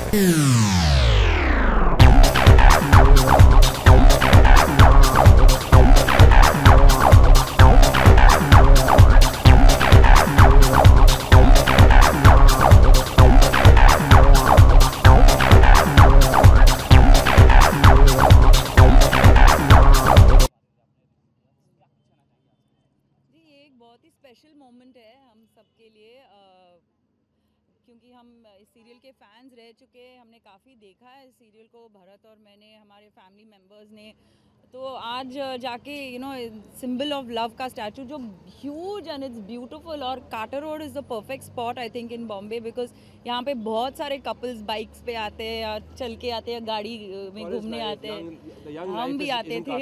बहुत ही special moment है हम सबके लिए, क्योंकि हम इस सीरियल के फैंस रह चुके हैं, हमने काफ़ी देखा है इस सीरियल को, भरत और मैंने, हमारे फैमिली मेम्बर्स ने। तो आज जाके सिंबल ऑफ लव का स्टैचू जो ह्यूज एंड इट्स ब्यूटीफुल, और Carter road is the perfect spot I think in Bombay, because यहाँ पे बहुत सारे कपल्स बाइक्स पे आते हैं या चल के आते हैं, गाड़ी में घूमने आते हैं, हम भी आते थे।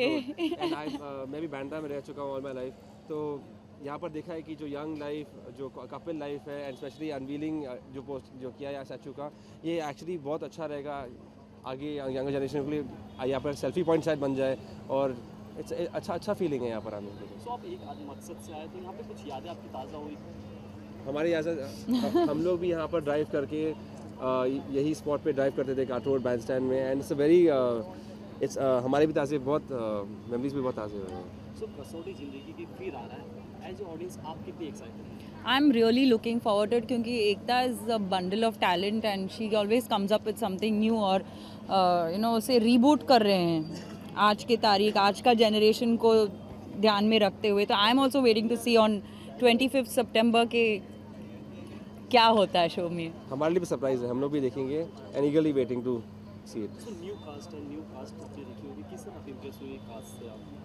मैं भी बैंड्रा में रह चुका हूँ ऑल माई लाइफ, तो यहाँ पर देखा है कि जो यंग लाइफ, जो कपल लाइफ है, एंड स्पेशली अनवीलिंग जो किया है स्टैचू का, ये एक्चुअली बहुत अच्छा रहेगा आगे यंगर जनरेशन के लिए। यहाँ पर सेल्फी पॉइंट शायद बन जाए, और इट्स अच्छा फीलिंग है यहाँ पर आने के लिए। तो आप एक मकसद से आए, तो यहाँ पे कुछ यादें आपकी ताज़ा हुई? हमारे यहाँ हम लोग भी यहाँ पर ड्राइव करके यही स्पॉट पे ड्राइव करते थे, कार्टर रोड बैंड स्टैंड में, एंड इट्स अ वेरी हमारे भी ताज़े, बहुत मेमोरीज भी बहुत ताज़े हुए हैं। सो कसौटी जिंदगी की फिर आ रहा है, एज ए ऑडियंस आप कितनी एक्साइटेड हैं? I am really looking forward to it, क्योंकि Ekta is a bundle of talent and she always comes up with something new, और उसे रीबूट कर रहे हैं आज की तारीख, आज का जनरेशन को ध्यान में रखते हुए। तो I am also waiting to see on 25 सितंबर के क्या होता है शो में। हमारे लिए भी सरप्राइज है, हम लोग भी देखेंगे and eagerly waiting to see it. So new cast आपने देखी होगी, किस तरह इंप्रेस हुई कास्ट से आप?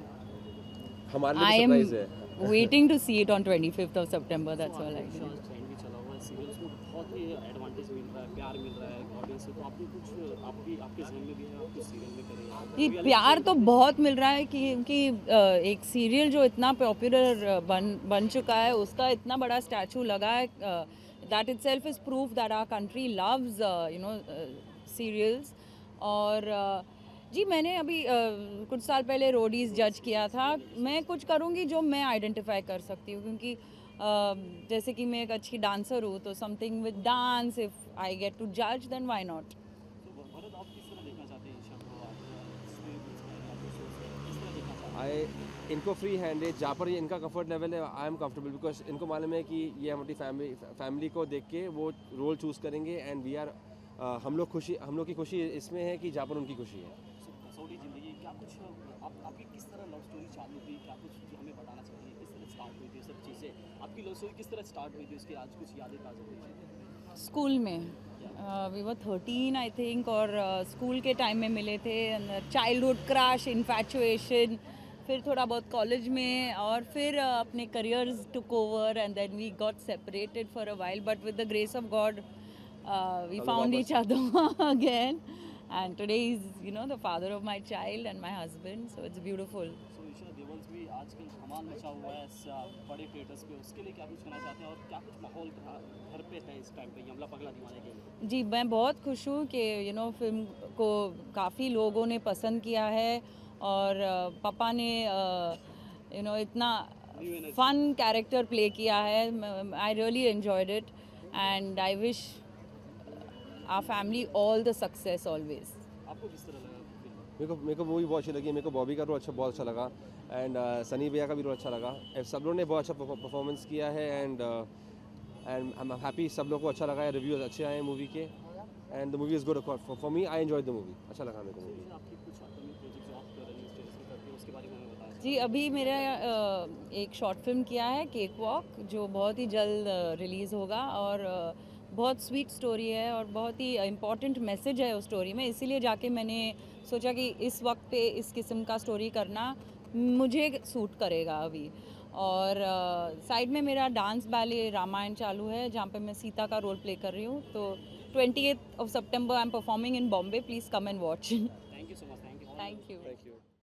हमारे लिए सरप्राइज है, waiting to see it on 25th of September, that's all I can. Trend भी चला हुआ है सीरियल, उसको बहुत ही एडवांटेज मिल रहा है, प्यार मिल रहा है ऑडियंस से, तो आपने कुछ आपके जहन में भी है, आप कुछ सीरियल में करें? ये प्यार तो बहुत मिल रहा है, क्योंकि एक सीरियल जो इतना पॉपुलर बन चुका है, उसका इतना बड़ा स्टैचू लगा है, that itself is proof that our country loves serials. और जी मैंने अभी कुछ साल पहले रोडीज़ जज किया था। मैं कुछ करूँगी जो मैं आइडेंटिफाई कर सकती हूँ, क्योंकि जैसे कि मैं एक अच्छी डांसर हूँ, तो something with dance, if I get to जज देन व्हाई नॉट। भरत, आप किस तरह देखना चाहते हैं ईशा को? इनको फ्री हैंड है, जहाँ पर इनका कंफर्ट लेवल है, आई एम कंफर्टेबल, बिकॉज इनको मालूम है कि ये हमारी फैमिली को देख के वो रोल चूज़ करेंगे, एंड वी आर हम लोग की खुशी इसमें है कि जहाँ पर उनकी खुशी है। कसौटी जिंदगी, क्या कुछ आपकी किस तरह लव स्टोरी चालू हुई, क्या कुछ हमें बताना चाहिए, किस तरह स्टार्ट हुई थी सब चीज़ें, आपकी लव स्टोरी किस तरह स्टार्ट हुई थी, उसकी आज कुछ यादें ताज़ा हुई? स्कूल में वी वर 13 आई थिंक, और स्कूल के टाइम में मिले थे, चाइल्डहुड क्रश, इन्फैचुएशन, फिर थोड़ा बहुत कॉलेज में, और फिर अपने careers took over, and then we got separated for a while, but with the grace of God we found each other again, and today he's the father of my child and my husband, so it's beautiful. So Esha, Deol भी आजकल धमाल मचा हुआ है बड़े theatres पे, उसके लिए क्या कुछ कहना चाहते हैं, और क्या कुछ माहौल घर पे है इस टाइम पे यमला पगला दीवाने के लिए? जी मैं बहुत खुश हूँ कि फिल्म को काफ़ी लोगों ने पसंद किया है, और पापा ने इतना फन कैरेक्टर प्ले किया है। I really enjoyed it, and I wish our family all the success always. आपको किस तरह लगा? मेरे को मूवी बहुत अच्छी लगी, मेरे को बॉबी का रोल बहुत अच्छा लगा, एंड सनी भैया का भी रोल अच्छा लगा, सब लोगों ने बहुत अच्छा परफॉर्मेंस किया है, एंड आई एम हैप्पी, सब लोगों को अच्छा लगा है, रिव्यूज अच्छे आए हैं मूवी के, and the movie is good for me, I enjoyed the movie, अच्छा लगा मेरे को मूवी। आपकी कुछ अपकमिंग प्रोजेक्ट जो आप कर रहे हैं स्टेज पे करके, उसके बारे में हमें बताएं। जी अभी मेरा एक शॉर्ट फिल्म किया है, केक वॉक, जो बहुत ही जल्द रिलीज़ होगा, और बहुत स्वीट स्टोरी है, और बहुत ही इम्पॉर्टेंट मैसेज है उस स्टोरी में, इसीलिए जाके मैंने सोचा कि इस वक्त पे इस किस्म का स्टोरी करना मुझे सूट करेगा अभी। और साइड में मेरा डांस बैले रामायण चालू है, जहाँ पे मैं सीता का रोल प्ले कर रही हूँ। तो 28th of September I am performing in Bombay, please come and watch. Thank you so much. Thank you.